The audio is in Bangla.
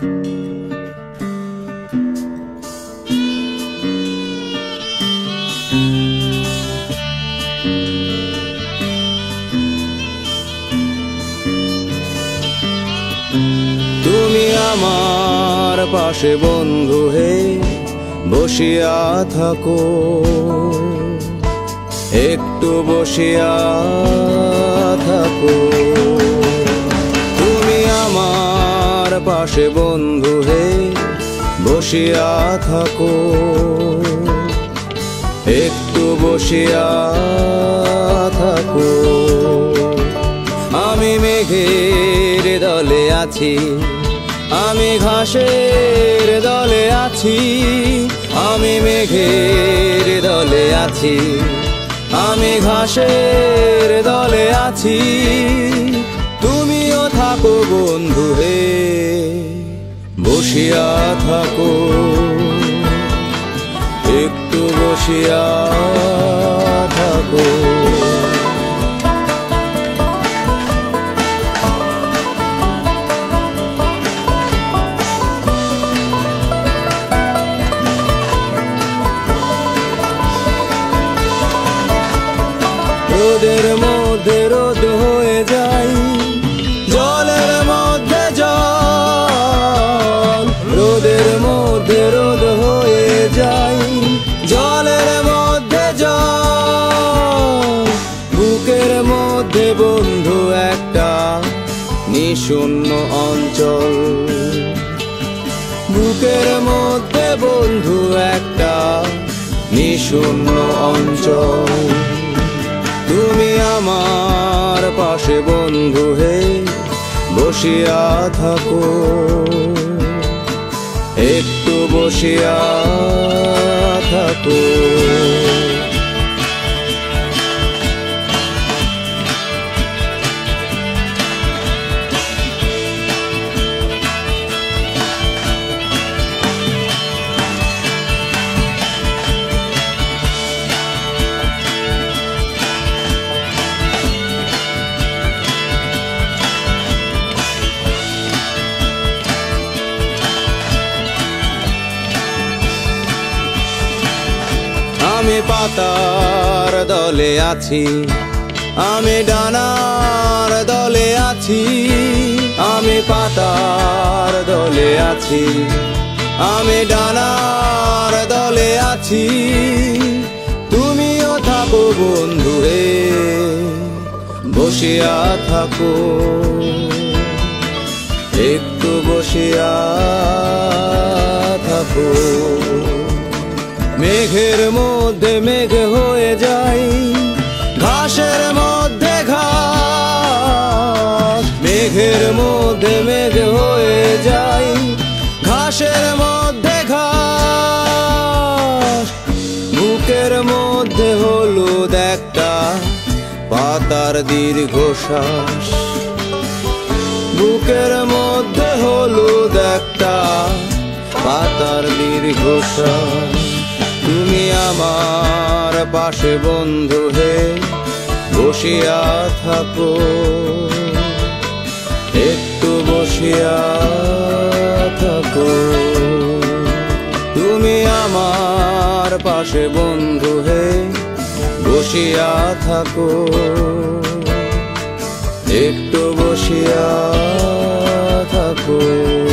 তুমি আমার পাশে বন্ধু হে বসিয়া থাকো, একটু বসিয়া থাকো। তুমি আমার পাশে বন্ধু হে বসিয়া থাকো, একটু বসিয়া থাকো। আমি মেঘের দলে আছি, আমি ঘাসের দলে আছি। আমি মেঘের দলে আছি, আমি ঘাসের দলে আছি। তুমিও থাকো বন্ধু হে বসিয়া থাকো, একটু বসিয়া থাকো। রোদের মধ্যে রোদ হয়ে যাই, জলের মধ্যে জল। রোদের মধ্যে রোদ হয়ে যাই, জলের মধ্যে জল। বুকের মধ্যে বন্ধু একটা নিশূন্য অঞ্চল, বুকের মধ্যে বন্ধু একটা নিশূন্য অঞ্চল। তুমি আমার পাশে বন্ধু হে বসিয়া থাকো, একটু বসিয়া থাকো। আমি পাতার দলে আছি, আমি ডানার দলে আছি। আমি পাতার দলে আছি, আমি ডানার দলে আছি। তুমিও থাকো বন্ধু হে বসিয়া থাকো, একটু বসিয়া থাকো। মেঘের মধ্যে মেঘ হয়ে যাই, ঘাসের মধ্যে ঘাস। মেঘের মধ্যে মেঘ হয়ে যাই, ঘাসের মধ্যে ঘাস। বুকের মধ্যে হলুদ একটা পাতার দীর্ঘশ্বাস, বুকের মধ্যে হলুদ একটা পাতার দীর্ঘশ্বাস। তুমি আমার পাশে বন্ধু হে বসিয়া থাকো, একটু বসিয়া থাকো। তুমি আমার পাশে বন্ধু হে বসিয়া থাকো, একটু বসিয়া থাকো।